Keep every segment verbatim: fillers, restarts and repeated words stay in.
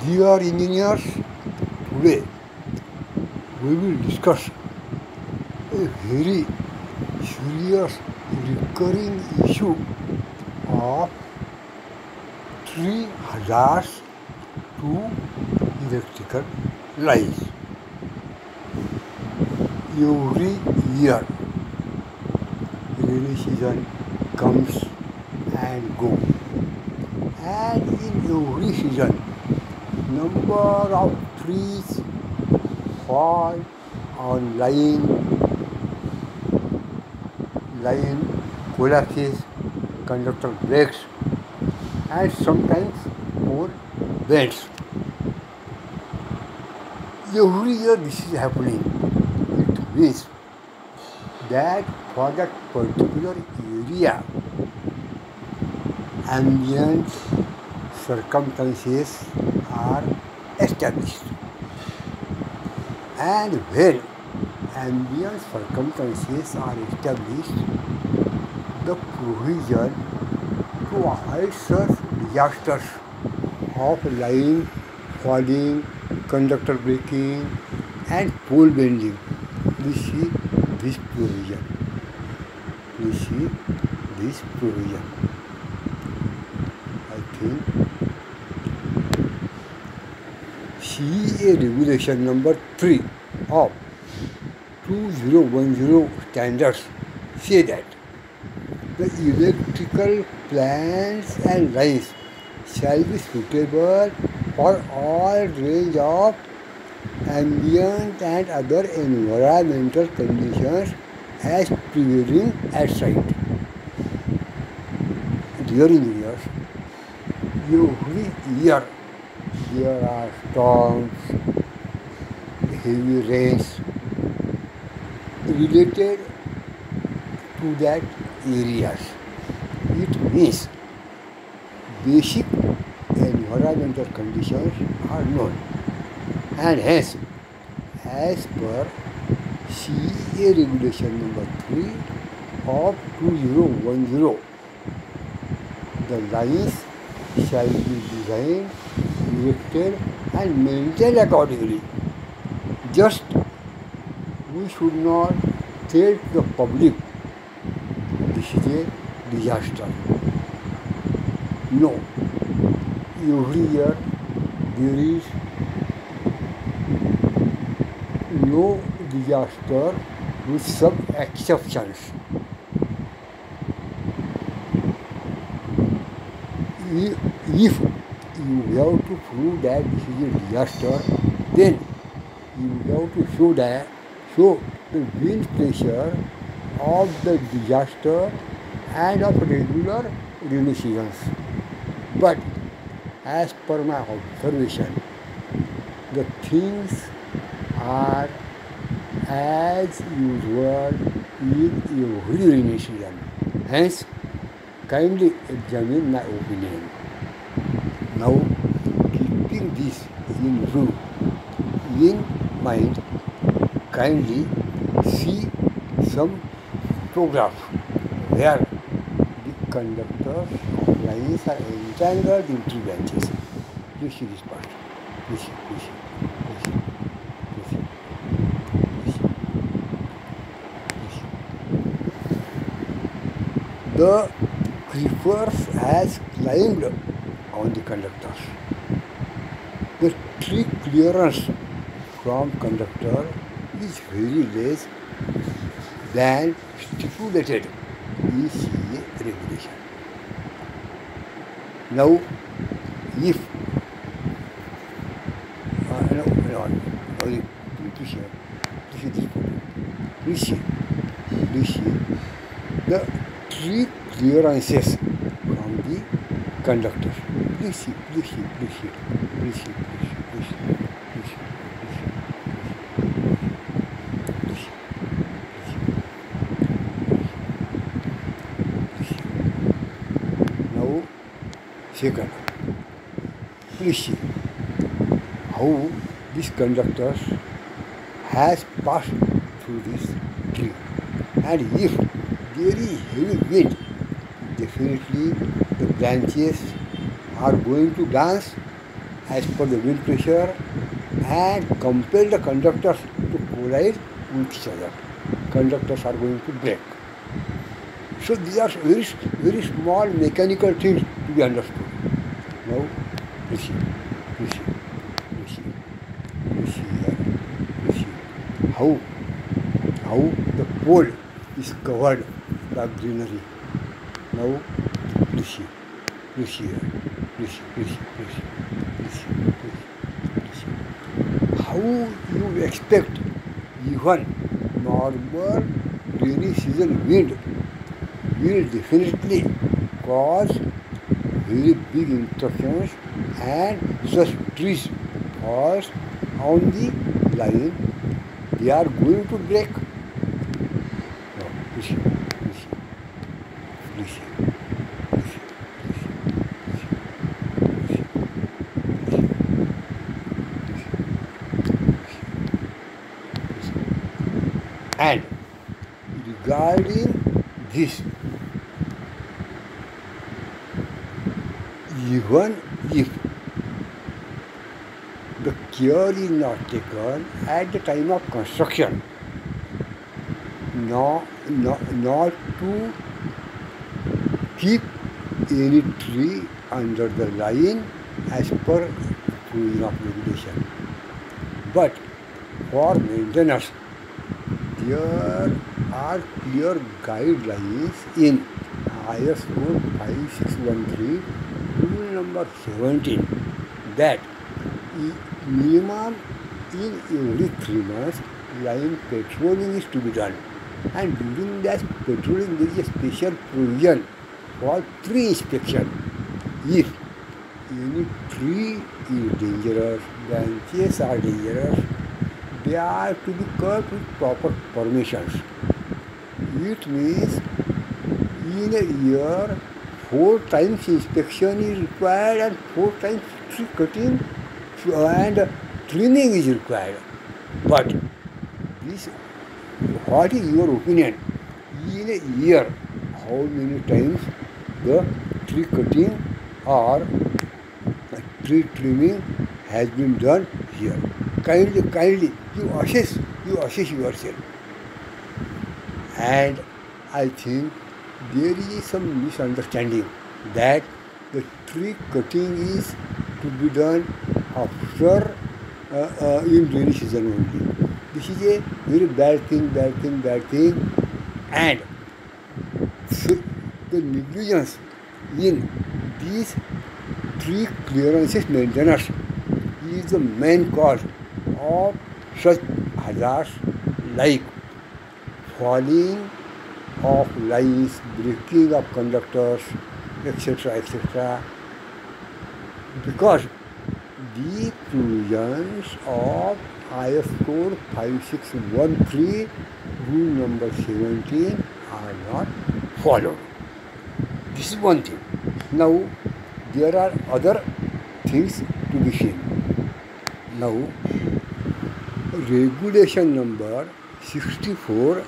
Dear engineers, today we will discuss a very serious recurring issue of tree hazards to electrical lines. Every year, rainy season comes and goes, and in every season, number of trees fall on line, line collapses, conductor breaks, and sometimes more bends. Every year this is happening. It means that for that particular area, ambient circumstances are established. And when ambient circumstances are established, the provision to avoid such disasters of line falling, conductor breaking, and pole bending, we see this provision. We see this provision. I think C E A regulation number three of two thousand ten standards say that the electrical plants and lines shall be suitable for all range of ambient and other environmental conditions as prevailing at site. Dear engineers, every year there are storms, heavy rains related to that areas. It means basic environmental conditions are known, and hence, as per C E A regulation number three of two thousand ten, the lines shall be designed, erected, and maintained accordingly. Just we should not tell the public this is a disaster. No. Every year there is no disaster with some exceptions. If you have to prove that this is a disaster, then you have to show that show the wind pressure of the disaster and of regular rainy seasons. But as per my observation, the things are as usual in every rainy season. Hence, kindly examine my opinion. Now, keeping this in view, in mind, kindly see some photographs where the conductors of lines are entangled in tree branches. Please see this part. Please see, please see, please see, please see, please see, please see. The creepers has climbed on the conductors. The tree clearance from conductor is very less than stipulated in C E A regulation. Now, if uh, no, no, no, please see, please see this photo. Please see, please see the tree clearances from the conductors. Please see, please see, please see, please see, please see, please see, please see, please see, please see. Now, second, please see how this conductor has passed through this tree, and if there is heavy wind, definitely the branches are going to dance as per the wind pressure and compel the conductors to collide with each other. Conductors are going to break. So these are very, very small mechanical things to be understood. Now, you see, you see, you see, you see here, you see how, how the pole is covered by greenery. Now, you see, you see here, you see, you see, you see, you see, you see. How you expect even normal rainy season wind will definitely cause very big interruptions and such trees falls on the line, they are going to break. Now, listen, listen, listen, listen, listen, listen. And regarding this, even if the care is not taken at the time of construction, not, not, not to keep any tree under the line as per provision of regulation. But for maintenance, there are clear guidelines in I S code five six one three, rule number seventeen, that minimum in every three months line patrolling is to be done, and during that patrolling there is a special provision for tree inspection. If any tree is dangerous, branches are dangerous, they are to be cut with proper permissions. It means in a year four times inspection is required and four times tree cutting and trimming is required. But this, what is your opinion? In a year, how many times the tree cutting or tree trimming has been done here? Kindly, kindly, you assess, you assess yourself. And I think there is some misunderstanding that the tree cutting is to be done after uh, uh, in rainy season only. This is a very bad thing, bad thing, bad thing. And so the negligence in these tree clearances maintenance is the main cause of such hazards like falling of lines, breaking of conductors, et cetera, et cetera. Because the provisions of I S code five six one three, rule number seventeen, are not followed. This is one thing. Now, there are other things to be seen. Now, regulation number sixty-four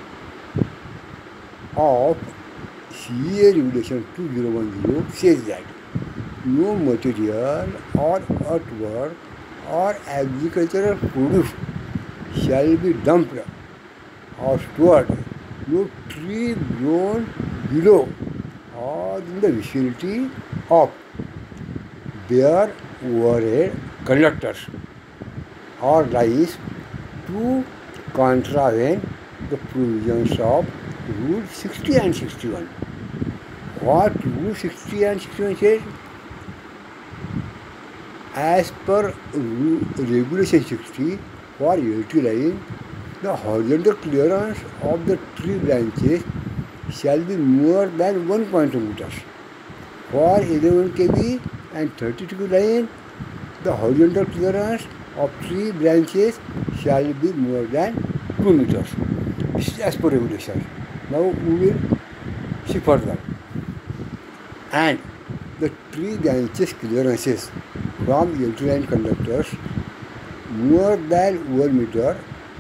of C A regulation two thousand ten says that no material or earthwork or agricultural produce shall be dumped or stored, no tree grown below or in the vicinity of bare overhead conductors or lines to contravene the provisions of Rule sixty and sixty-one. What Rule sixty and sixty-one says? As per Regulation sixty, for L T line, the horizontal clearance of the tree branches shall be more than one point two meters. For eleven K V and thirty-two line, the horizontal clearance of tree branches shall be more than two meters. This is as per regulation. Now we will see further. And the tree branches clearances from L T line conductors more than one meter,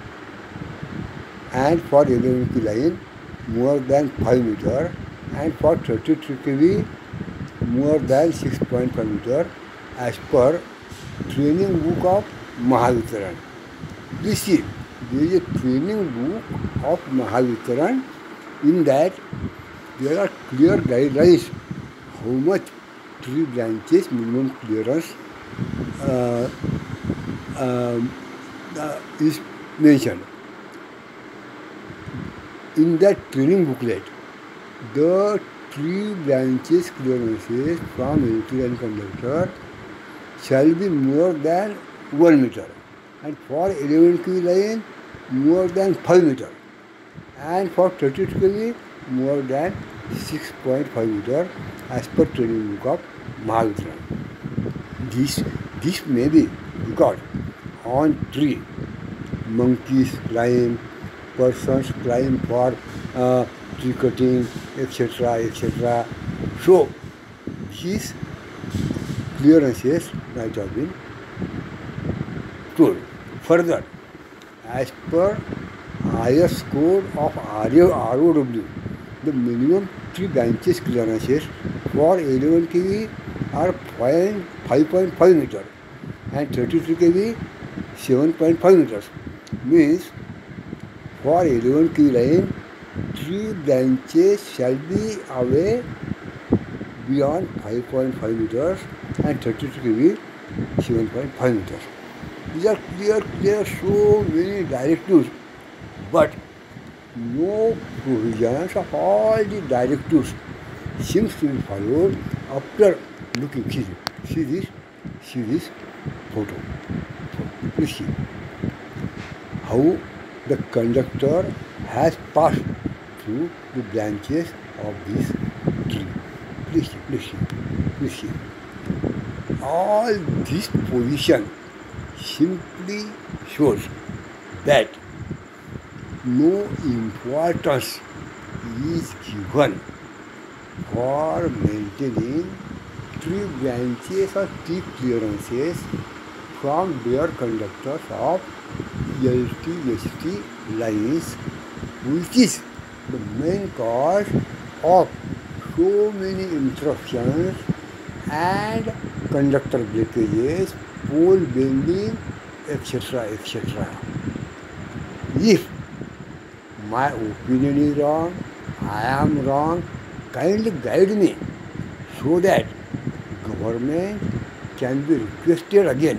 and for eleven K V line more than five meter, and for thirty-three K V more than six point five meter, as per training book of Mahavitaran. Please see, there is a training book of Mahavitaran. In that, there are clear guidelines how much tree branches minimum clearance uh, um, uh, is mentioned. In that training booklet, the tree branches clearances from electrical and conductor shall be more than one meter, and for eleven K V line more than five meter, and for thirty-two K V more than six point five meter as per training book of Mahavitaran. This, this may be because on tree monkeys climb, persons climb for uh, tree cutting, et cetera, et cetera. So, these clearances might have been told. Further, as per I S code of R O W, the minimum tree branches clearances for eleven K V are five point five meter and thirty-three K V seven point five meters. Means for eleven K V line, tree branches shall be away beyond five point five meters and thirty-three K V seven point five meters. These are clear, clear, so many directives, but no provisions of all the directives seems to be followed after looking. See, see this, see this photo. Please see how the conductor has passed through the branches of this tree. Please see, please see, please see. All this position simply shows that no importance is given for maintaining tree branches or tree clearances from their conductors of L T S T lines, which is the main cause of so many interruptions and conductor breakages, pole bending, et cetera, et cetera. If my opinion is wrong, I am wrong, kindly guide me so that government can be requested again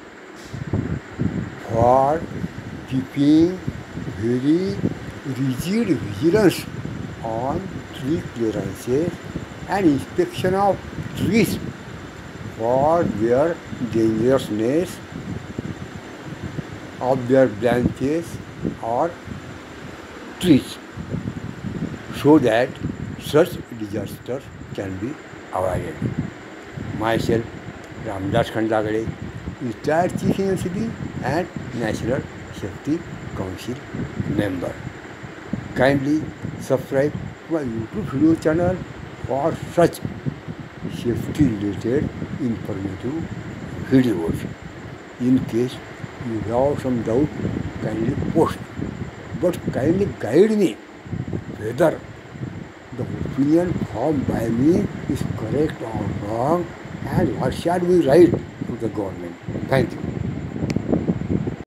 for keeping very rigid vigilance on tree clearances and inspection of trees for their dangerousness of their branches or trees, so that such disasters can be avoided. Myself, Ramdas Khandagade, retired Chief University and National Safety Council member. Kindly subscribe to my YouTube video channel for such safety related informative videos. In case you have some doubt, kindly post, but kindly guide me whether the opinion formed by me is correct or wrong, and what shall we write to the government. Thank you.